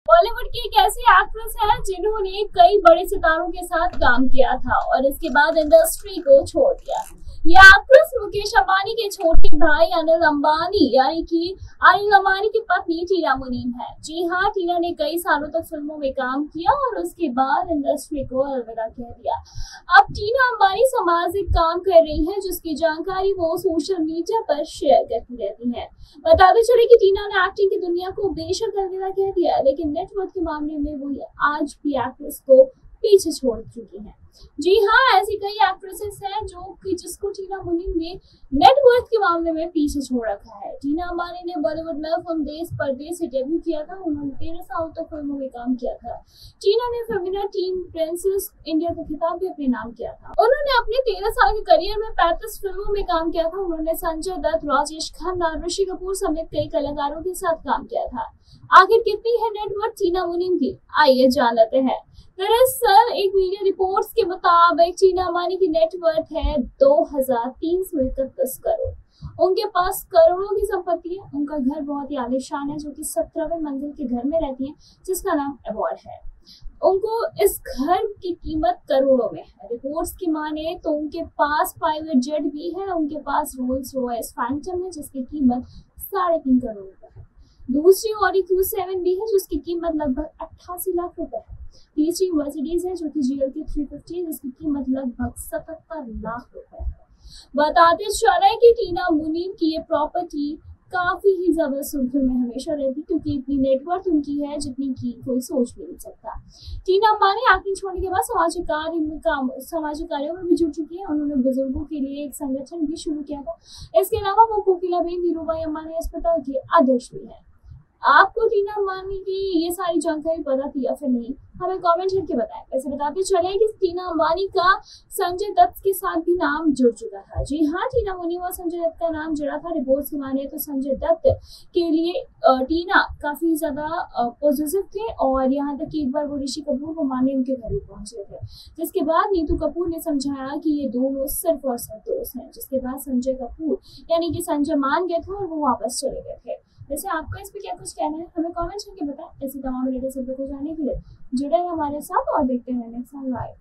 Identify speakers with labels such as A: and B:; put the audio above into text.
A: बॉलीवुड की एक ऐसी एक्ट्रेस है जिन्होंने कई बड़े सितारों के साथ काम किया था और इसके बाद इंडस्ट्री को छोड़ दिया। ये एक्ट्रेस मुकेश अंबानी के छोटे भाई अनिल अंबानी यानी कि अनिल अंबानी की पत्नी टीना मुनीम है। जी हाँ, टीना ने कई सालों तक फिल्मों में काम किया और उसके बाद इंडस्ट्री को अलविदा कह दिया। अब टीना अंबानी सामाजिक काम कर रही हैं, जिसकी जानकारी वो सोशल मीडिया पर शेयर करती रहती हैं। बताते चले कि टीना ने एक्टिंग की दुनिया को बेशक अलविदा कह दिया, लेकिन नेटवर्क के मामले में वो आज भी एक्ट्रेस को पीछे छोड़ चुकी हैं। जी हाँ, ऐसी कई एक्ट्रेसेस हैं जिसको टीना मुनीम ने नेटवर्क के मामले में पीछे छोड़ रखा है। टीना अंबानी ने बॉलीवुड में फिल्म देश परदेस से डेब्यू किया था। उन्होंने 13 साल तक फिल्मों में काम किया था। टीना ने फेमिना टीन प्रिंसेस इंडिया का खिताब भी अपने नाम किया था। उन्होंने अपने 13 साल के करियर में 35 फिल्मों में काम किया था। उन्होंने संजय दत्त, राजेश खन्ना, ऋषि कपूर समेत कई कलाकारों के साथ काम किया था। आखिर कितनी है नेटवर्क टीना मुनीम की, आइए जान लेते हैं। दरअसल एक मीडिया रिपोर्ट्स के मुताबिक टीना अंबानी की नेटवर्थ है 2331 करोड़। उनके पास करोड़ों की संपत्ति है। उनका घर बहुत ही आलीशान है, जो कि 17वें मंजिल के घर में रहती है, जिसका नाम अवॉर्ड है। उनको इस घर की कीमत करोड़ों में है। रिपोर्ट्स की माने तो उनके पास प्राइवेट जेट भी है। उनके पास रोल्स रॉयस फैंटम है, जिसकी कीमत 3.5 करोड़ रुपए है। दूसरी ऑडी Q7 भी है, जिसकी कीमत लगभग 88 लाख रुपए है। तीसरी मर्सिडीज है, जो कि GLK 350 है, जिसकी कीमत लगभग 77 लाख रुपए है। बताते चले कि टीना मुनीम की ये प्रॉपर्टी काफी ही ज्यादा सुर्खियों में हमेशा रहती, क्योंकि इतनी नेटवर्थ उनकी है जितनी की कोई सोच भी नहीं सकता। टीना अंबानी एक्टिंग छोड़ने के बाद सामाजिक कार्यों में भी जुड़ चुकी है। उन्होंने बुजुर्गों के लिए एक संगठन भी शुरू किया था। इसके अलावा वो कोकिलाबेन धीरूभाई अंबानी अस्पताल के अध्यक्ष भी है। आपको टीना अंबानी की ये सारी जानकारी पता थी या फिर नहीं, हमें कमेंट करके बताएं। वैसे बताते चले कि टीना अंबानी का संजय दत्त के साथ भी नाम जुड़ चुका था। जी हाँ, टीना मुनीम और संजय दत्त का नाम जुड़ा था। रिपोर्ट्स की माने तो संजय दत्त के लिए टीना काफी ज्यादा पॉजिटिव थे और यहाँ तक कि एक बार वो ऋषि कपूर को माने उनके घर भी पहुंचे थे, जिसके बाद नीतू कपूर ने समझाया कि ये दोनों सिर्फ और सिर्फ दोस्त हैं। जिसके बाद संजय कपूर यानी कि संजय मान गए थे और वो वापस चले गए थे। वैसे आपका इस पे क्या कुछ कहना है, हमें कमेंट करके बताएं। ऐसी तमाम लेटेस्ट खबरों को जानने के लिए जुड़े रहें हमारे साथ और देखते हैं नेक्स्ट लाइव।